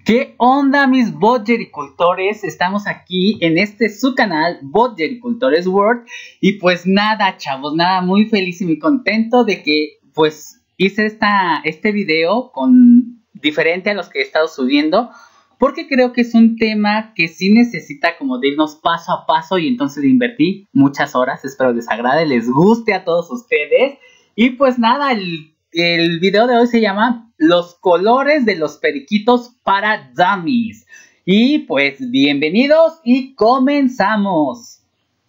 ¿Qué onda, mis botgericultores? Estamos aquí en su canal Botgericultores World. Y pues nada, chavos, nada, muy feliz y muy contento de que pues hice este video diferente a los que he estado subiendo, porque creo que es un tema que sí necesita como de irnos paso a paso, y entonces le invertí muchas horas. Espero les agrade, les guste a todos ustedes. Y pues nada, el video de hoy se llama Los colores de los periquitos para dummies. Y pues bienvenidos y comenzamos.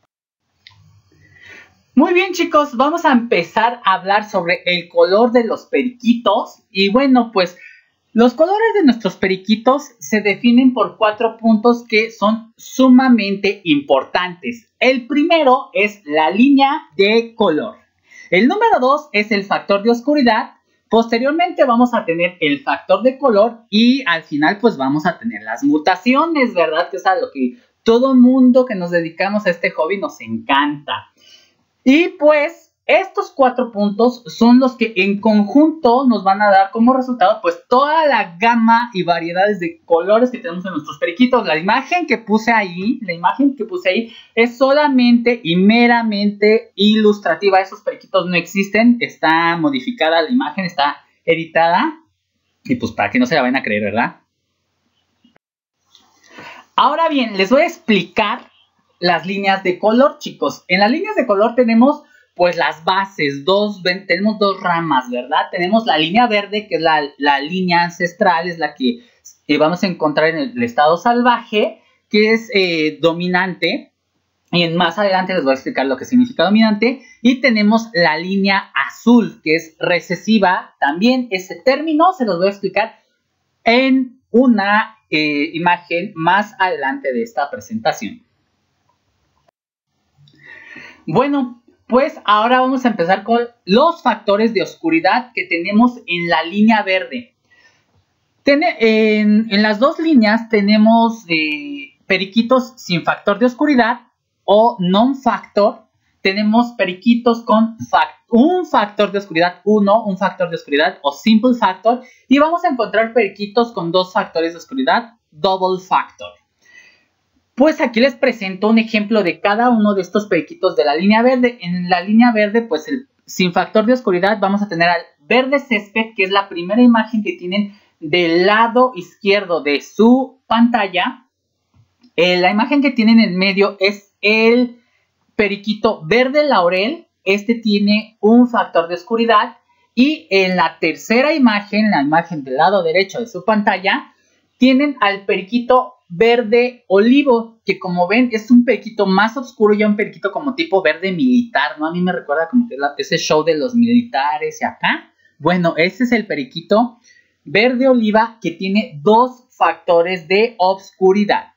Muy bien, chicos, vamos a empezar a hablar sobre el color de los periquitos. Y bueno, pues los colores de nuestros periquitos se definen por 4 puntos que son sumamente importantes. El primero es la línea de color. El número 2 es el factor de oscuridad. Posteriormente vamos a tener el factor de color y al final pues vamos a tener las mutaciones, ¿verdad? Que es a lo que todo mundo que nos dedicamos a este hobby nos encanta. Y pues estos 4 puntos son los que en conjunto nos van a dar como resultado pues toda la gama y variedades de colores que tenemos en nuestros periquitos. La imagen que puse ahí es solamente y meramente ilustrativa. Esos periquitos no existen, está modificada la imagen, está editada, y pues para que no se la vayan a creer, ¿verdad? Ahora bien, les voy a explicar las líneas de color, chicos. En las líneas de color tenemos pues las bases, tenemos 2 ramas, ¿verdad? Tenemos la línea verde, que es la línea ancestral, es la que vamos a encontrar en el estado salvaje, que es dominante. Y más adelante les voy a explicar lo que significa dominante. Y tenemos la línea azul, que es recesiva. También ese término se los voy a explicar en una imagen más adelante de esta presentación. Bueno, pues ahora vamos a empezar con los factores de oscuridad que tenemos en la línea verde. En las 2 líneas tenemos periquitos sin factor de oscuridad o non-factor. Tenemos periquitos con un factor de oscuridad 1, un factor de oscuridad o simple factor. Y vamos a encontrar periquitos con 2 factores de oscuridad, double factor. Pues aquí les presento un ejemplo de cada uno de estos periquitos de la línea verde. En la línea verde, pues sin factor de oscuridad vamos a tener al verde césped, que es la primera imagen que tienen del lado izquierdo de su pantalla. La imagen que tienen en medio es el periquito verde laurel. Este tiene un factor de oscuridad. Y en la tercera imagen, la imagen del lado derecho de su pantalla, tienen al periquito verde olivo, que como ven es un periquito más oscuro, ya un periquito como tipo verde militar, ¿no? A mí me recuerda como que ese show de los militares y acá. Bueno, ese es el periquito verde oliva que tiene 2 factores de oscuridad.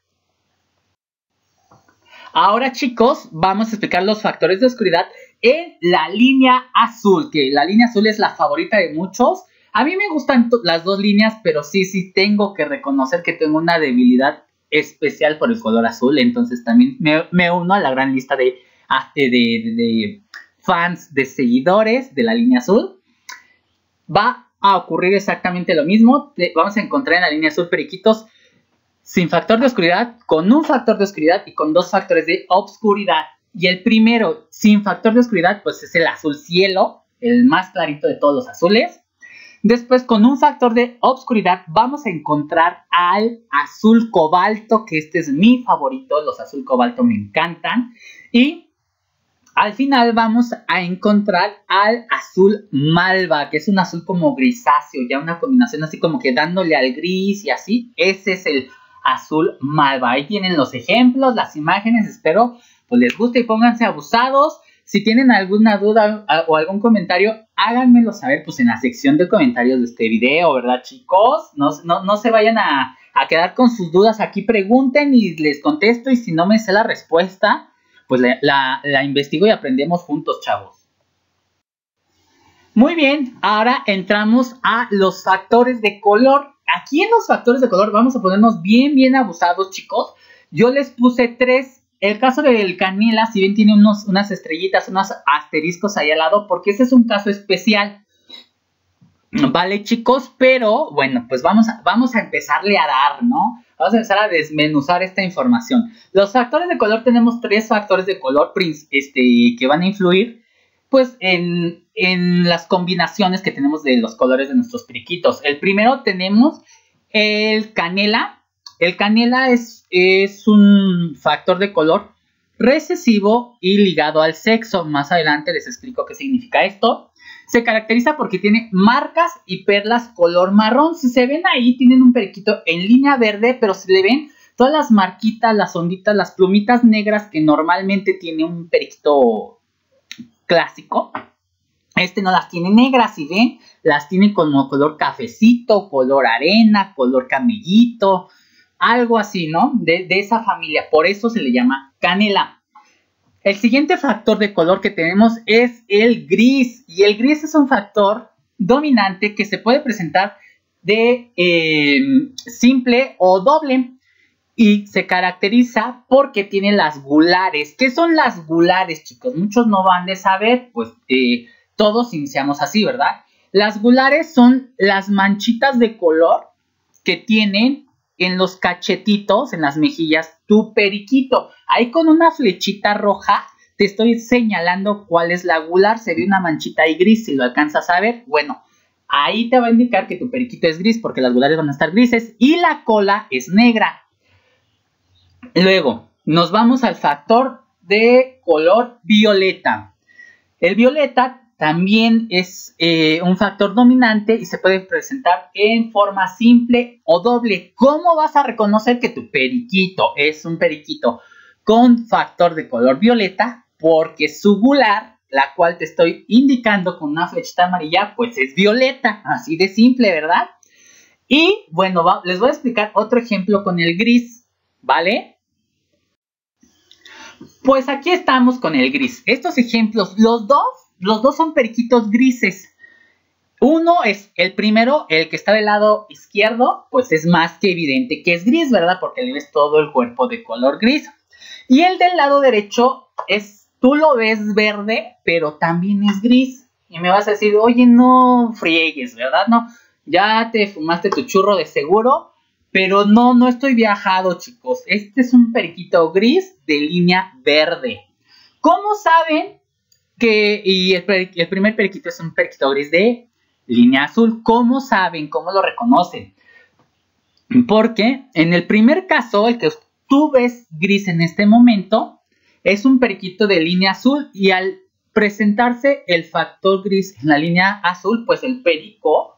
Ahora, chicos, vamos a explicar los factores de oscuridad en la línea azul, que la línea azul es la favorita de muchos. A mí me gustan las 2 líneas, pero sí tengo que reconocer que tengo una debilidad especial por el color azul. Entonces también me uno a la gran lista de fans, de seguidores de la línea azul. Va a ocurrir exactamente lo mismo. Vamos a encontrar en la línea azul periquitos sin factor de oscuridad, con un factor de oscuridad y con 2 factores de obscuridad. Y el primero sin factor de oscuridad pues es el azul cielo, el más clarito de todos los azules. Después, con un factor de obscuridad, vamos a encontrar al azul cobalto, que este es mi favorito. Los azul cobalto me encantan. Y al final vamos a encontrar al azul malva, que es un azul como grisáceo, ya una combinación así como que dándole al gris y así. Ese es el azul malva. Ahí tienen los ejemplos, las imágenes. Espero pues les guste y pónganse abusados. Si tienen alguna duda o algún comentario, háganmelo saber pues en la sección de comentarios de este video, ¿verdad, chicos? No se vayan a quedar con sus dudas aquí, pregunten y les contesto, y si no me sé la respuesta, pues la investigo y aprendemos juntos, chavos. Muy bien, ahora entramos a los factores de color. Aquí en los factores de color vamos a ponernos bien abusados, chicos. Yo les puse 3. El caso del canela, si bien tiene unas estrellitas, unos asteriscos ahí al lado, porque ese es un caso especial. Vale, chicos, pero bueno, pues vamos a empezarle a dar, ¿no? Vamos a empezar a desmenuzar esta información. Los factores de color, tenemos 3 factores de color que van a influir, pues, en las combinaciones que tenemos de los colores de nuestros periquitos. El primero tenemos el canela. El canela es un factor de color recesivo y ligado al sexo. Más adelante les explico qué significa esto. Se caracteriza porque tiene marcas y perlas color marrón. Si se ven ahí, tienen un periquito en línea verde, pero si le ven todas las marquitas, las onditas, las plumitas negras que normalmente tiene un periquito clásico, este no las tiene negras. Si ven, las tiene como color cafecito, color arena, color camellito, algo así, ¿no? De esa familia, por eso se le llama canela. El siguiente factor de color que tenemos es el gris. Y el gris es un factor dominante que se puede presentar de simple o doble. Y se caracteriza porque tiene las gulares. ¿Qué son las gulares, chicos? Muchos no van de saber, pues todos iniciamos así, ¿verdad? Las gulares son las manchitas de color que tienen en los cachetitos, en las mejillas, tu periquito. Ahí con una flechita roja te estoy señalando cuál es la gular. Se ve una manchita ahí gris, si lo alcanzas a ver. Bueno, ahí te va a indicar que tu periquito es gris porque las gulares van a estar grises y la cola es negra. Luego, nos vamos al factor de color violeta. El violeta también es un factor dominante y se puede presentar en forma simple o doble. ¿Cómo vas a reconocer que tu periquito es un periquito con factor de color violeta? Porque su gular, la cual te estoy indicando con una flechita amarilla, pues es violeta. Así de simple, ¿verdad? Y bueno, les voy a explicar otro ejemplo con el gris, ¿vale? Pues aquí estamos con el gris. Estos ejemplos, los dos son periquitos grises. Uno es el primero, el que está del lado izquierdo, pues es más que evidente que es gris, ¿verdad? Porque le ves todo el cuerpo de color gris. Y el del lado derecho tú lo ves verde, pero también es gris. Y me vas a decir, oye, no friegues, ¿verdad? No, ya te fumaste tu churro de seguro. Pero no estoy viajado, chicos. Este es un periquito gris de línea verde. ¿Cómo saben que el primer periquito es un periquito gris de línea azul? ¿Cómo saben? ¿Cómo lo reconocen? Porque en el primer caso, el que tú ves gris en este momento, es un periquito de línea azul. Y al presentarse el factor gris en la línea azul, pues el perico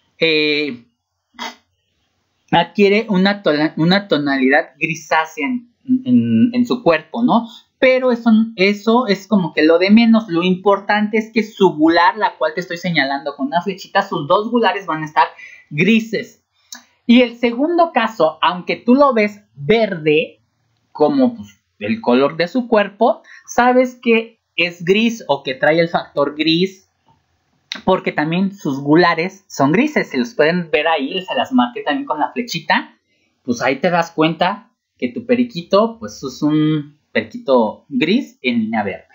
adquiere una tonalidad grisácea en su cuerpo, ¿no? Pero eso es como que lo de menos. Lo importante es que su gular, la cual te estoy señalando con una flechita, sus dos gulares van a estar grises. Y el segundo caso, aunque tú lo ves verde, como pues, el color de su cuerpo, sabes que es gris o que trae el factor gris, porque también sus gulares son grises. Se los pueden ver ahí, se las marqué también con la flechita. Pues ahí te das cuenta que tu periquito, pues es un periquito gris en línea verde.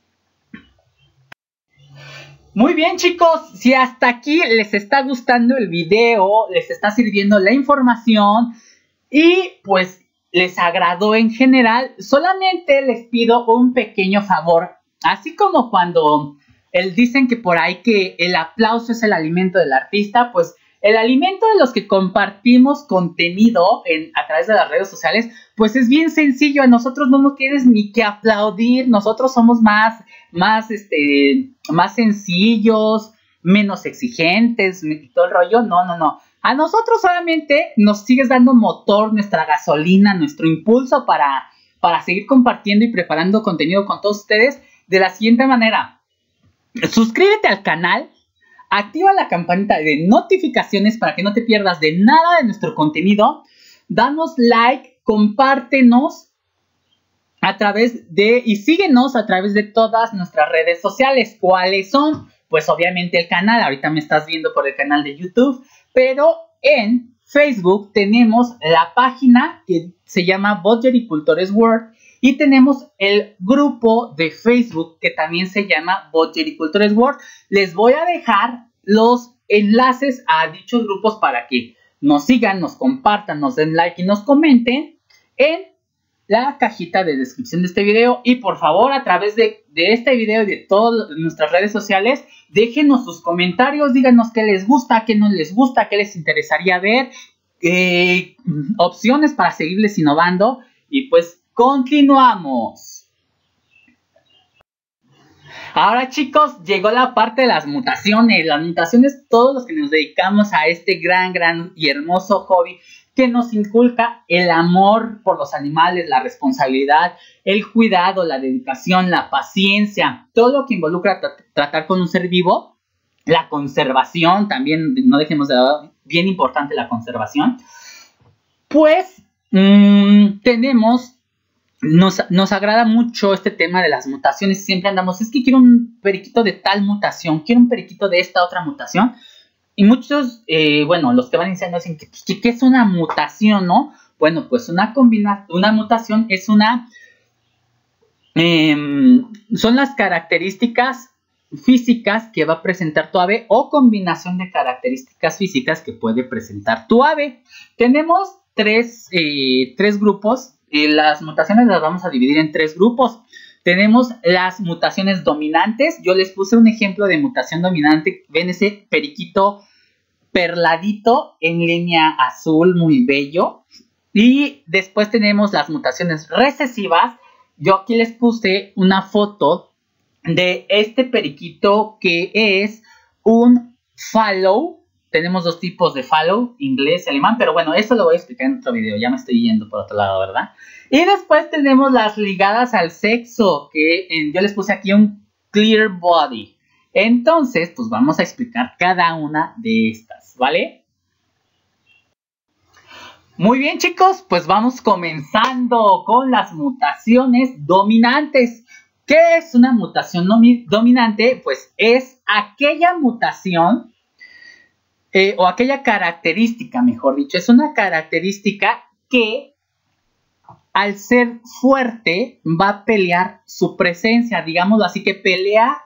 Muy bien, chicos, si hasta aquí les está gustando el video, les está sirviendo la información y pues les agradó en general, solamente les pido un pequeño favor. Así como cuando dicen que por ahí que el aplauso es el alimento del artista, pues el alimento de los que compartimos contenido a través de las redes sociales, pues es bien sencillo. A nosotros no nos tienes ni que aplaudir. Nosotros somos más sencillos, menos exigentes y todo el rollo. No. A nosotros solamente nos sigues dando motor, nuestra gasolina, nuestro impulso para seguir compartiendo y preparando contenido con todos ustedes de la siguiente manera. Suscríbete al canal, activa la campanita de notificaciones para que no te pierdas de nada de nuestro contenido. Danos like, compártenos y síguenos a través de todas nuestras redes sociales. ¿Cuáles son? Pues obviamente el canal. Ahorita me estás viendo por el canal de YouTube, pero en Facebook tenemos la página que se llama Boggericultores World. Y tenemos el grupo de Facebook que también se llama Boggericultores World. Les voy a dejar los enlaces a dichos grupos para que nos sigan, nos compartan, nos den like y nos comenten en la cajita de descripción de este video. Y por favor, a través de este video y de todas nuestras redes sociales, déjenos sus comentarios, díganos qué les gusta, qué no les gusta, qué les interesaría ver, opciones para seguirles innovando. Y pues continuamos. Ahora, chicos, llegó la parte de las mutaciones. Las mutaciones, todos los que nos dedicamos a este gran y hermoso hobby que nos inculca el amor por los animales, la responsabilidad, el cuidado, la dedicación, la paciencia, todo lo que involucra tratar con un ser vivo, la conservación, también no dejemos de lado, bien importante la conservación. Pues nos agrada mucho este tema de las mutaciones. Siempre andamos, es que quiero un periquito de tal mutación, quiero un periquito de esta otra mutación. Y muchos, bueno, los que van iniciando dicen que es una mutación, ¿no? Bueno, pues una mutación es son las características físicas que va a presentar tu ave o combinación de características físicas que puede presentar tu ave. Tenemos tres grupos. Las mutaciones las vamos a dividir en tres grupos. Tenemos las mutaciones dominantes. Yo les puse un ejemplo de mutación dominante. Ven ese periquito perladito en línea azul, muy bello. Y después tenemos las mutaciones recesivas. Yo aquí les puse una foto de este periquito que es un fallow. Tenemos dos tipos de fallow, inglés y alemán, pero bueno, eso lo voy a explicar en otro video. Ya me estoy yendo por otro lado, ¿verdad? Y después tenemos las ligadas al sexo, que yo les puse aquí un clear body. Entonces, pues vamos a explicar cada una de estas, ¿vale? Muy bien, chicos, pues vamos comenzando con las mutaciones dominantes. ¿Qué es una mutación dominante? Pues es aquella mutación o aquella característica, mejor dicho, es una característica que al ser fuerte va a pelear su presencia, digámoslo así, que pelea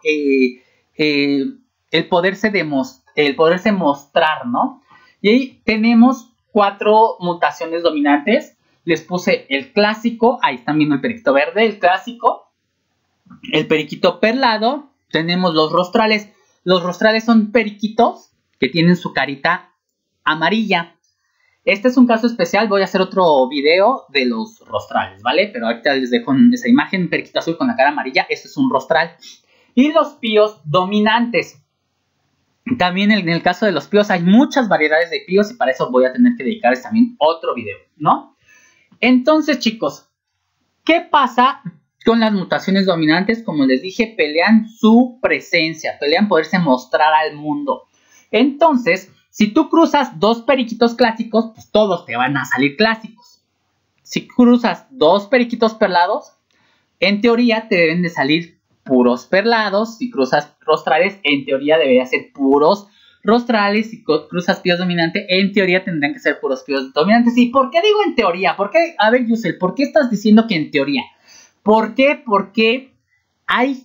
el poderse mostrar, ¿no? Y ahí tenemos 4 mutaciones dominantes. Les puse el clásico, ahí están viendo el periquito verde, el clásico, el periquito perlado, tenemos los rostrales. Los rostrales son periquitos que tienen su carita amarilla. Este es un caso especial, voy a hacer otro video de los rostrales, ¿vale? Pero ahorita les dejo esa imagen, un periquito azul con la cara amarilla, este es un rostral. Y los píos dominantes. También en el caso de los píos hay muchas variedades de píos y para eso voy a tener que dedicarles también otro video, ¿no? Entonces, chicos, ¿qué pasa con las mutaciones dominantes? Como les dije, pelean su presencia, pelean poderse mostrar al mundo. Entonces, si tú cruzas 2 periquitos clásicos, pues todos te van a salir clásicos. Si cruzas 2 periquitos perlados, en teoría te deben de salir puros perlados. Si cruzas rostrales, en teoría debería ser puros rostrales. Si cruzas píos dominantes, en teoría tendrán que ser puros píos dominantes. ¿Y por qué digo en teoría? ¿Por qué? A ver, Yusel, ¿por qué estás diciendo que en teoría? ¿Por qué? Porque hay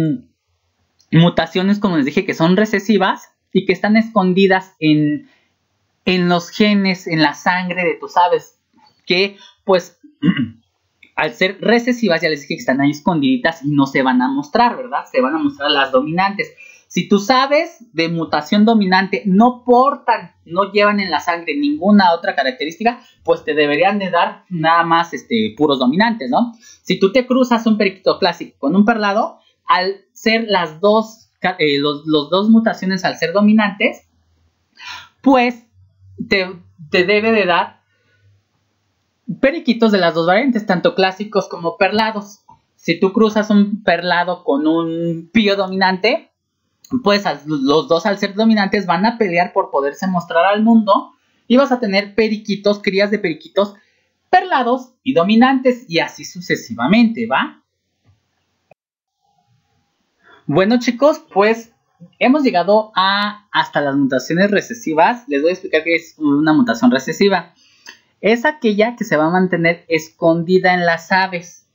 mutaciones, como les dije, que son recesivas y que están escondidas en los genes, en la sangre de tus aves, que pues al ser recesivas, ya les dije que están ahí escondiditas y no se van a mostrar, ¿verdad? Se van a mostrar las dominantes. Si tus aves de mutación dominante no portan, no llevan en la sangre ninguna otra característica, pues te deberían de dar nada más puros dominantes, ¿no? Si tú te cruzas un periquito clásico con un perlado, al ser las dos los dos mutaciones al ser dominantes, pues te debe de dar periquitos de las dos variantes, tanto clásicos como perlados. Si tú cruzas un perlado con un pío dominante, pues los dos al ser dominantes van a pelear por poderse mostrar al mundo y vas a tener periquitos, crías de periquitos perlados y dominantes y así sucesivamente, ¿va? Bueno, chicos, pues hemos llegado hasta las mutaciones recesivas. Les voy a explicar qué es una mutación recesiva. Es aquella que se va a mantener escondida en las aves.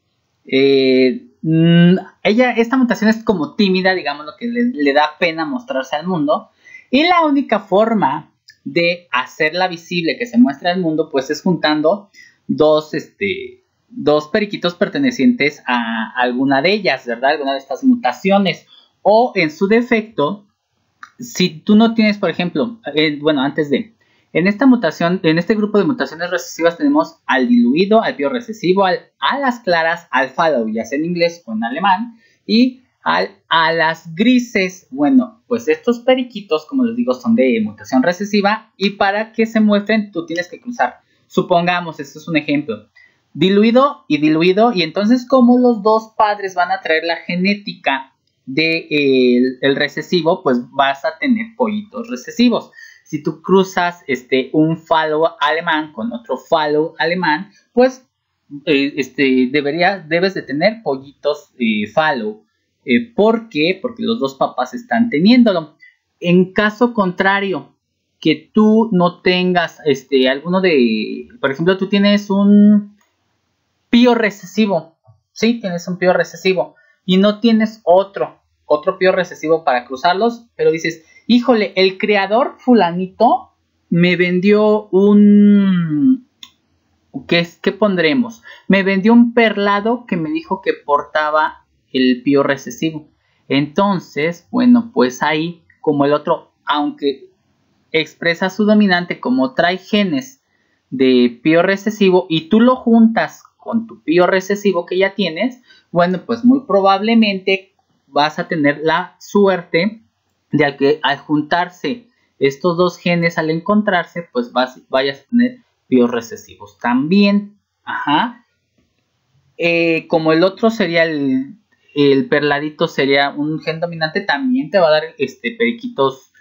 Esta mutación es como tímida, digamos, lo que le da pena mostrarse al mundo. Y la única forma de hacerla visible, que se muestre al mundo, pues es juntando dos periquitos pertenecientes a alguna de ellas, ¿verdad? Alguna de estas mutaciones. O en su defecto, si tú no tienes, por ejemplo, en esta mutación, en este grupo de mutaciones recesivas tenemos al diluido, al pío recesivo, a las claras, al fallow, ya sea en inglés o en alemán, y a las grises. Bueno, pues estos periquitos, como les digo, son de mutación recesiva, y para que se muestren tú tienes que cruzar. Supongamos, esto es un ejemplo, diluido, y entonces como los dos padres van a traer la genética del recesivo, pues vas a tener pollitos recesivos. Si tú cruzas un fallow alemán con otro fallow alemán, pues debes de tener pollitos fallow. ¿Por qué? Porque los dos papás están teniéndolo. En caso contrario, que tú no tengas alguno de, por ejemplo, tú tienes un pío recesivo, ¿sí? Tienes un pío recesivo y no tienes otro pío recesivo para cruzarlos, pero dices, híjole, el creador fulanito me vendió ¿qué pondremos? Me vendió un perlado que me dijo que portaba el pío recesivo. Entonces, bueno, pues ahí, como el otro, aunque expresa su dominante, como trae genes de pío recesivo y tú lo juntas con tu pío recesivo que ya tienes, bueno, pues muy probablemente vas a tener la suerte de que al juntarse estos dos genes, al encontrarse, pues vayas a tener píos recesivos también. Ajá. Como el otro sería el perladito, sería un gen dominante, también te va a dar periquitos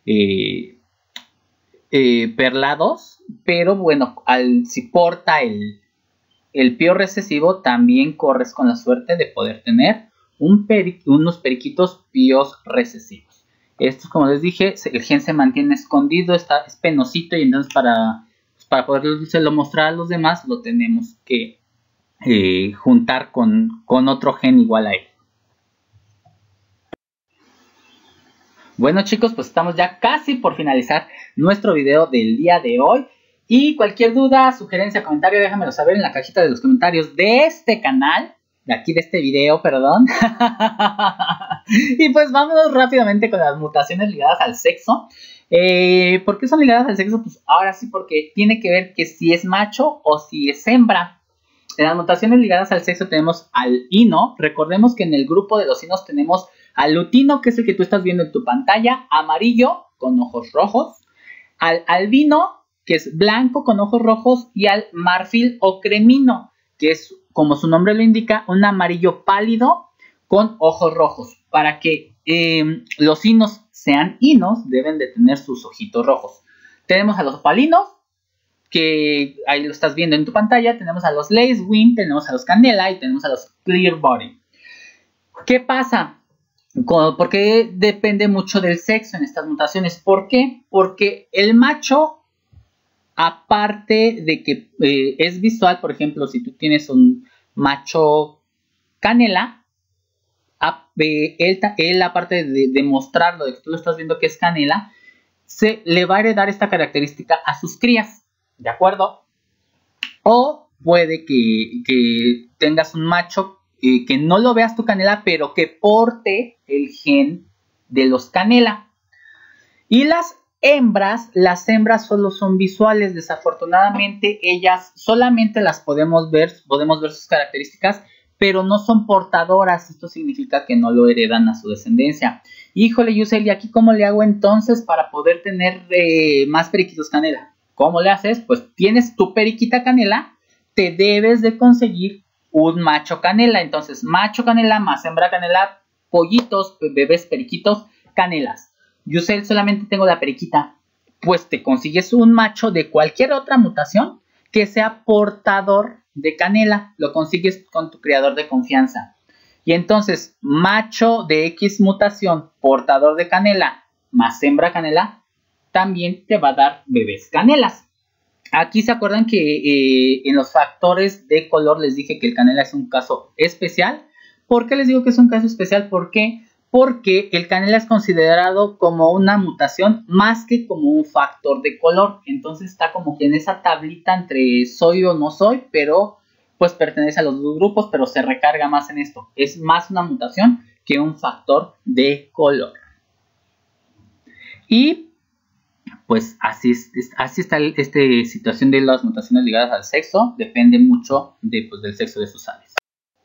perlados, pero bueno, si porta el pío recesivo, también corres con la suerte de poder tener unos periquitos píos recesivos. Estos, como les dije, el gen se mantiene escondido, es penosito, y entonces para poderlo mostrar a los demás lo tenemos que juntar con otro gen igual a él. Bueno, chicos, pues estamos ya casi por finalizar nuestro video del día de hoy. Y cualquier duda, sugerencia, comentario, déjamelo saber en la cajita de los comentarios de este canal, de aquí de este video, perdón. Y pues vámonos rápidamente con las mutaciones ligadas al sexo. ¿Por qué son ligadas al sexo? Pues ahora sí, porque tiene que ver que si es macho o si es hembra. En las mutaciones ligadas al sexo tenemos al hino. Recordemos que en el grupo de los hinos tenemos al lutino, que es el que tú estás viendo en tu pantalla, amarillo con ojos rojos, al albino, que es blanco con ojos rojos, y al marfil o cremino, que es, como su nombre lo indica, un amarillo pálido con ojos rojos. Para que los hinos sean hinos, deben de tener sus ojitos rojos. Tenemos a los opalinos, que ahí lo estás viendo en tu pantalla. Tenemos a los lacewing, tenemos a los canela y tenemos a los clear body. ¿Qué pasa? Porque depende mucho del sexo en estas mutaciones. ¿Por qué? Porque el macho, aparte de que es visual, por ejemplo, si tú tienes un macho canela, él aparte de mostrarlo, de que tú lo estás viendo que es canela, le va a heredar esta característica a sus crías, ¿de acuerdo? O puede que tengas un macho que no lo veas tu canela, pero que porte el gen de los canela. Y las hembras solo son visuales. Desafortunadamente, ellas solamente las podemos ver sus características, pero no son portadoras. Esto significa que no lo heredan a su descendencia. Híjole, Yusel, ¿y aquí cómo le hago entonces para poder tener más periquitos canela? ¿Cómo le haces? Pues tienes tu periquita canela, te debes de conseguir un macho canela. Entonces, macho canela más hembra canela, pollitos, bebés periquitos, canelas. Yusel, solamente tengo la periquita. Pues te consigues un macho de cualquier otra mutación que sea portador de canela. Lo consigues con tu criador de confianza. Y entonces, macho de X mutación, portador de canela, más hembra canela, también te va a dar bebés canelas. Aquí se acuerdan que en los factores de color les dije que el canela es un caso especial. ¿Por qué les digo que es un caso especial? ¿Por qué? porque el canela es considerado como una mutación más que como un factor de color. Entonces está como que en esa tablita entre soy o no soy, pero pues pertenece a los dos grupos, pero se recarga más en esto. Es más una mutación que un factor de color. Y pues así está esta situación de las mutaciones ligadas al sexo. Depende mucho del sexo de sus aves.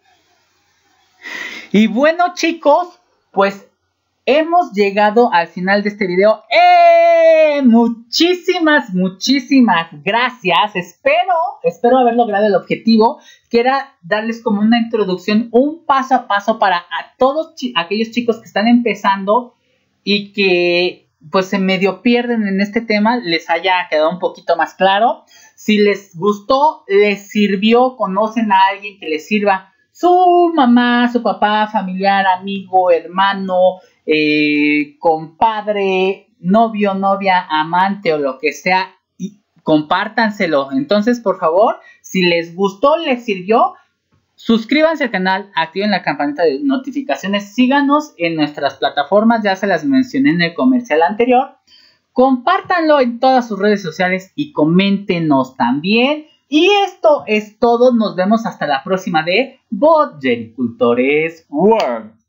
Y bueno, chicos, pues hemos llegado al final de este video. Muchísimas gracias. Espero haber logrado el objetivo, que era darles como una introducción, un paso a paso para a todos aquellos chicos que están empezando y que pues se medio pierden en este tema, les haya quedado un poquito más claro. Si les gustó, les sirvió, conocen a alguien que les sirva, su mamá, su papá, familiar, amigo, hermano, compadre, novio, novia, amante o lo que sea, y compártanselo. Entonces, por favor, si les gustó, les sirvió, suscríbanse al canal, activen la campanita de notificaciones, síganos en nuestras plataformas, ya se las mencioné en el comercial anterior, compártanlo en todas sus redes sociales y coméntenos también. Y esto es todo, nos vemos hasta la próxima de Botgericultores World.